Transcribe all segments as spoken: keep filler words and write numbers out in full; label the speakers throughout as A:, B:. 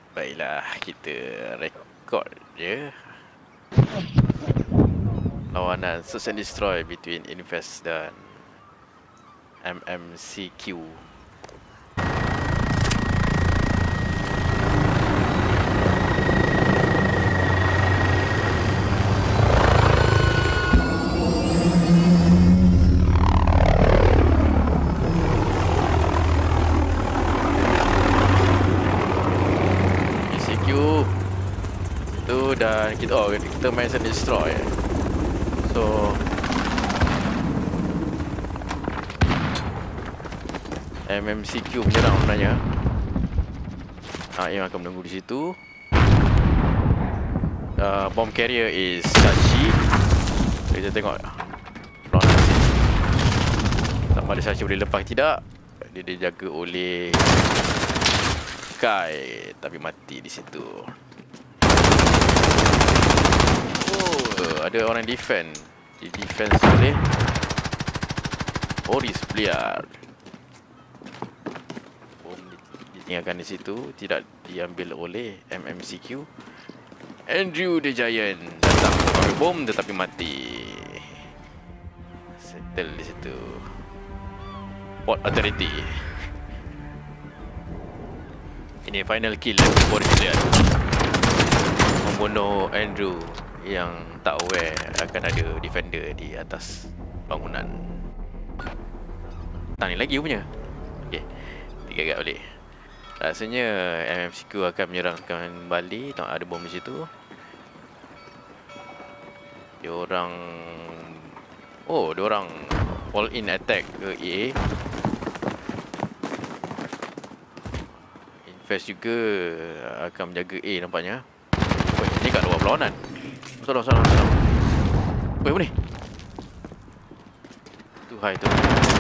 A: Baiklah, kita rekod je lawanan Search and Destroy between Invest dan M M C Q. Dan kita, oh, kita main Search and Destroy. So M M C Q menyerang sebenarnya. Naim akan menunggu di situ. uh, Bomb carrier is Sashi. Kita tengok sama ada Sashi boleh lepas tidak. Dia dijaga oleh Kai, tapi mati di situ. Ada orang defend. Di defense oleh Boris Bliar. Bom ditinggalkan di situ, tidak diambil oleh M M C Q. Andrew the Giant datang mengambil bom tetapi mati. Settle di situ. Port Authority. Ini final kill Boris Bliar. Membunuh Andrew yang tak aware akan ada defender di atas bangunan. Tang ni lagi punya. Okey. Tiga gag balik. Rasanya M M C Q akan menyerangkan kembali. Tak ada bom di situ. Dia orang Oh, dia orang all in attack ke E A. Invest juga akan menjaga A nampaknya. Oh, ini kat luar perlawanan. Salah, salah, salah. Weh, apa ni? Tu high tu.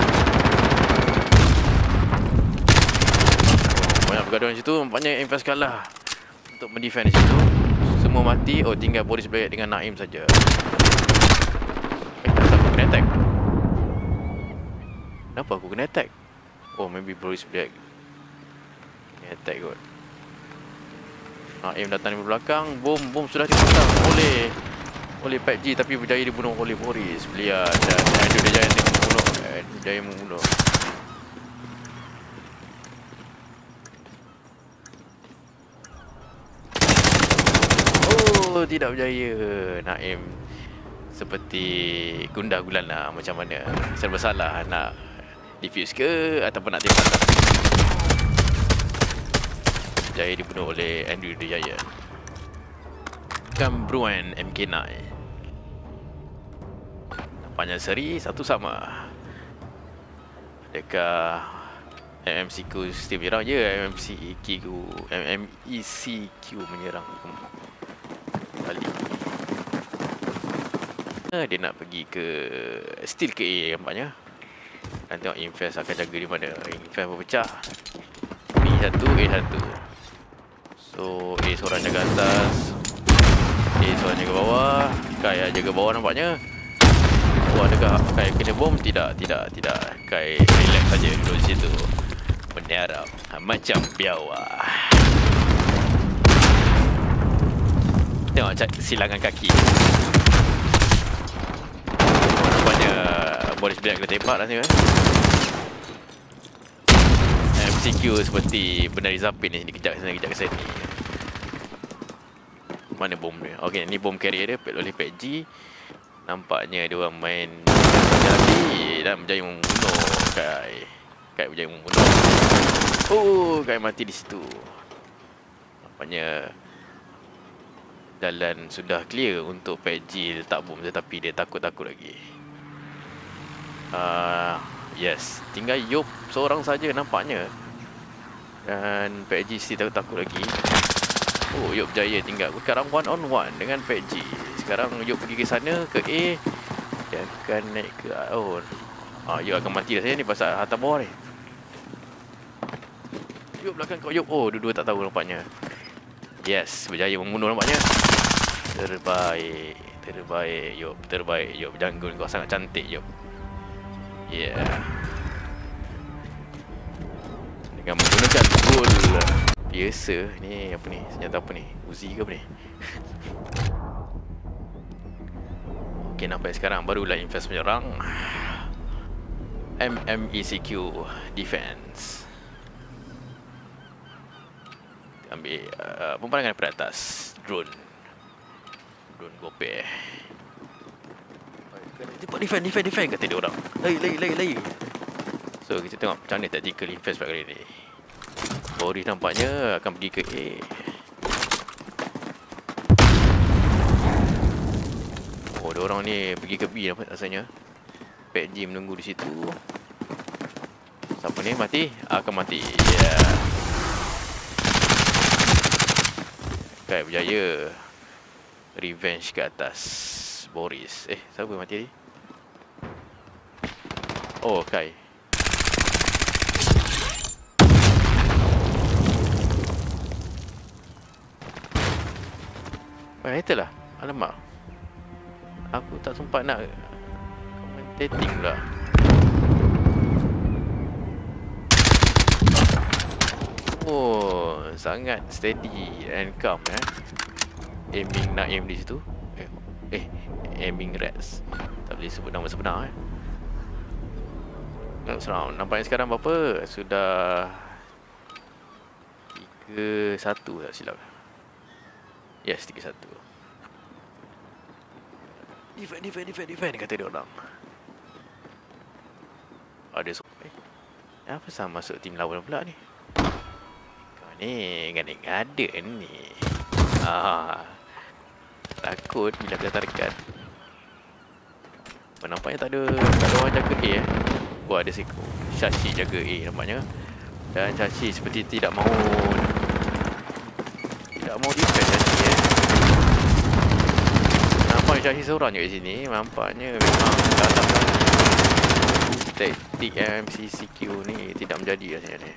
A: Banyak pergaduhan di situ. Nampaknya Invest kalah untuk mendefend di situ. Semua mati. Oh, tinggal Boris Black dengan Naim saja. Eh, kenapa aku kena attack? Kenapa aku kena attack? Oh, maybe Boris Black kena attack kot. Naim datang dari belakang. Bom, bom sudah dipasang oleh oleh P U B G, tapi berjaya dibunuh oleh Boris Bliar dan Andrew the Giant membunuh berjaya membunuh. Oh, tidak berjaya. Naim seperti gundah gulana macam mana. Serba salah nak defuse ke ataupun nak tembak. Berjaya dibunuh oleh Andrew the Giant. Gambruan M K sembilan. Nampaknya seri satu sama. Adakah M M C Q still menyerang? Ya, M M C Q M M E C Q menyerang kembali. Dia nak pergi ke still ke A nampaknya. Dan tengok Invest akan jaga di mana. Invest berpecah. B satu A satu. So A seorang jaga atas, A seorang jaga bawah. Kai jaga bawah nampaknya. Oh, adakah Kai kena bom? Tidak, tidak, tidak. Kai relax saja duduk di situ. Menyarap macam biawak. Tengok silangan kaki. Nampaknya Boris Black kena tembak rasanya. M C Q seperti Benar Zapin ni. Kejap ke sana, kejap ke sini. Mana bom dia? Okey, ni bom carrier dia pack oleh P U B G. Nampaknya dia orang main lagi dan berjaya membunuh Kai. Kai berjaya membunuh. Oh, Kai mati di situ. Nampaknya jalan sudah clear untuk P U B G letak bom, tetapi dia takut-takut lagi. Uh, yes, tinggal Yop seorang saja nampaknya. Dan P U B G still takut-takut lagi. Oh, Yop berjaya tinggal. Sekarang one on one dengan P U B G. Sekarang Yop pergi ke sana, ke A. Dia akan naik ke... Oh, ah, Yop akan mati dah saya ni pasal hantar bawah ni. Yop belakang kau Yop. Oh, dua-dua tak tahu nampaknya. Yes, berjaya membunuh nampaknya. Terbaik. Terbaik Yop. Terbaik Yop. Jungle kau sangat cantik Yop. Yeah. Dengan menggunakan goal Biasa. Ni apa ni? Senjata apa ni? Uzi ke apa ni? Okay, nampak sekarang barulah Infest menyerang. M M E C Q Defense. Ambil uh, pemandangan daripada atas. Drone. Drone gope. Cepat defend, defend, defend kata dia orang. Lari, lari, lari, lari. So kita tengok macam mana tactical Infest pada kali ni. Boris nampaknya akan pergi ke A. Oh, dia orang ni pergi ke B rasanya. Pat G menunggu di situ. Siapa ni mati? Akan mati. Ya. Yeah. Okay, berjaya. Revenge ke atas Boris. Eh, siapa mati tadi? Oh, Kai. Oh, itulah. Alamak. Aku tak sempat nak commentating pula. Oh, sangat steady and calm eh. Aiming nak aim di situ. Eh, eh aiming rats. Tak boleh sebut nama sebenar eh. Next round. Nampaknya sekarang berapa? Sudah tiga satu tak silap. Yes, tiga satu. Defend, defend, defend, defend kata dia orang. Ada so eh. Apa sama masuk tim lawan pula ni? Kau ni ngada-ngada ni. Ah. Takut bila kita tarikan. Nampaknya tak ada tak ada orang jaga A eh. Wah, ada Seko. Shashi jaga A nampaknya. Dan Shashi seperti tidak mahu tidak mahu defend Shashi eh. Nampaknya Shashi seorang je kat sini. Nampaknya memang dalam taktik M M C Q ni tidak menjadi rasanya ni.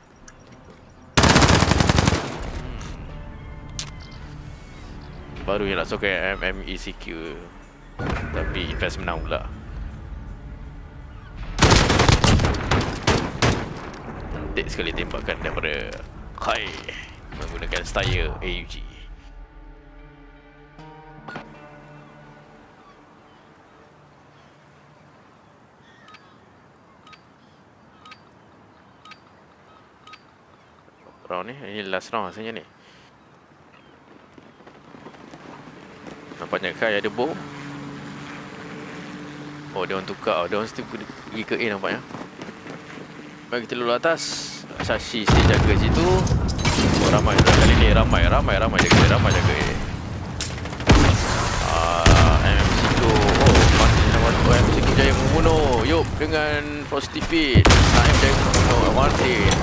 A: Baru je nak sokong M M E C Q. Tapi Infest menang pula. Cantik sekali tembakan daripada Kai menggunakan Steyr A U G. Round ni, ini last round rasanya ni. Nampaknya Kai ada bom. Oh, dia orang tukar. Dia orang mesti pergi ke A nampaknya. Baik, kita lalu atas. Shashi stay jaga situ. Oh, ramai kali ni. Ramai, ramai, ramai jaga. Ramai jaga A. Ah, M M C Q. Oh, mati nama M M C Q jaya membunuh. Yup, dengan positive feed. Naim jaya membunuh. Martin.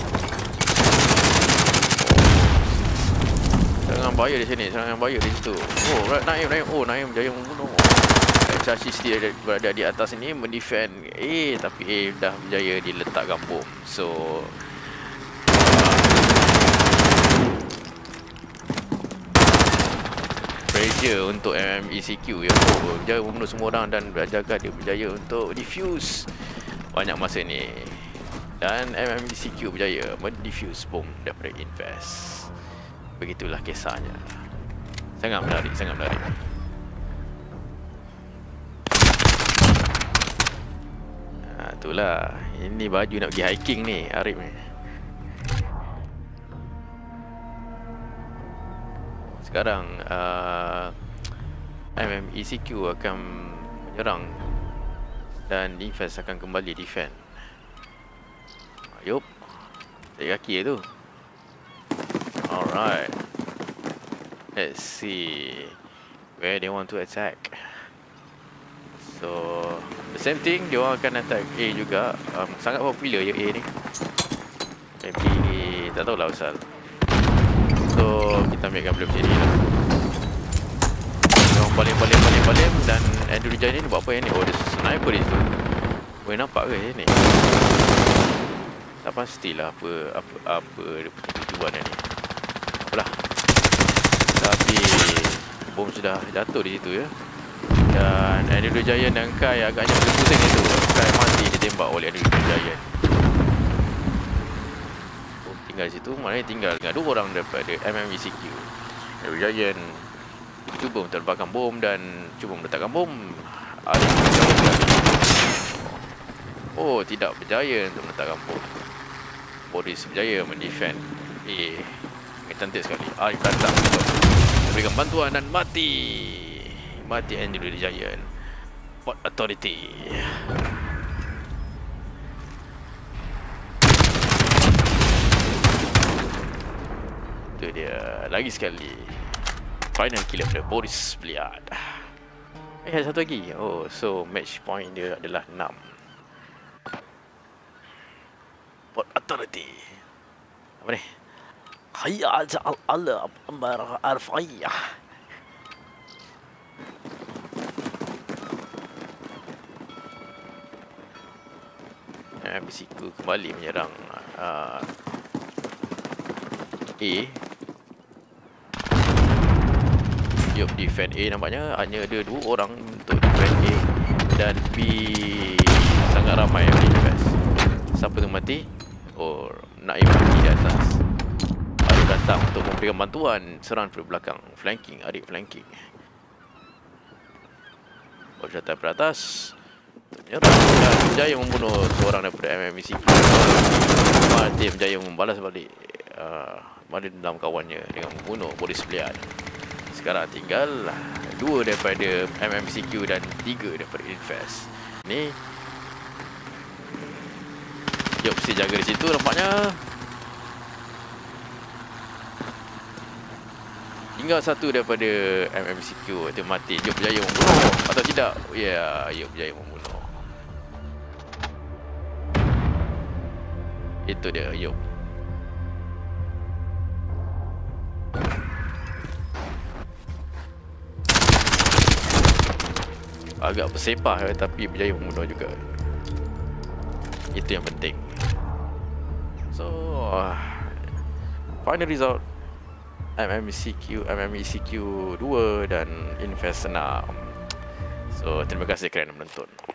A: Serangan bahaya di sini. Serangan bahaya di situ. Oh, Naim, Naim. Oh, Naim jaya membunuh. Shashi still berada di atas ini mendefend A, tapi A dah berjaya diletakkan bom. So uh, pressure untuk M M E C Q ya. Oh, berjaya membunuh semua orang dan berjaga dia berjaya untuk defuse banyak masa ni. Dan M M E C Q berjaya mendefuse bom daripada Infest. Begitulah kisahnya. Sangat menarik, sangat menarik. Itulah. Ini baju nak pergi hiking ni, Arif ni. Sekarang uh, M M E C Q akan menyerang dan Infest akan kembali defend. Yup. Tarik kaki tu. Alright. Let's see where they want to attack. So the same thing, dia orang akan attack A juga. um, Sangat popular je A ni. Tapi tak tahulah asal. So kita ambil gambar macam ni lah. Dia orang baling-baling-baling-baling. Dan Andrew Rijaya ni buat apa yang ni? Oh, dia sniper di situ. Boleh nampak ke ni? Tak pastilah apa Apa apa tujuan dia ni. Apalah. Tapi bom sudah jatuh di situ ya. Dan Andrew Giant dan Kai agaknya berpusing itu. Kai mati ditembak oleh Andrew Giant. Okey, tinggal situ, maknanya tinggal dengan dua orang daripada M M E C Q. Hero Giant cuba menterbangkan bom dan cuba meletakkan bom. Arif berjaya. Oh, tidak berjaya untuk meletakkan bom. Boris berjaya mendefend. Eh, cantik sekali. Arif datang untuk memberikan bantuan dan mati. Mati Andrew the Giant. Port Authority. Itu dia. Lagi sekali. Final kill daripada Boris Bliad. Eh, ada satu lagi. Oh, so match point dia adalah enam. Port Authority. Apa ni? Hayya ja'al Allah ambar arfa'iyah. Eh, Bisiku kembali menyerang uh, A. Yup, defend A nampaknya hanya ada dua orang untuk defend A. Dan B sangat ramai yang defense. Siapa tu mati? Oh, Naim mati di atas. Arif datang untuk memberikan bantuan. Serang dari belakang. Flanking, Arif flanking. Arif datang ke atas. Menyerang dan berjaya membunuh seorang daripada M M E C Q. Mati berjaya membalas balik uh, Mada dalam kawannya dengan membunuh Boris Bliad. Sekarang tinggal dua daripada M M C Q dan tiga daripada Infest. Ni Jom mesti jaga di situ nampaknya. Tinggal satu daripada M M C Q itu mati. Jom berjaya membunuh atau tidak? Ya, yeah, Jom berjaya membunuh. Itu dia, Yop. Agak bersepah tapi berjaya membunuh juga. Itu yang penting. So, final result M M C Q, M M E C Q dua dan Infest enam. So, terima kasih kerana menonton.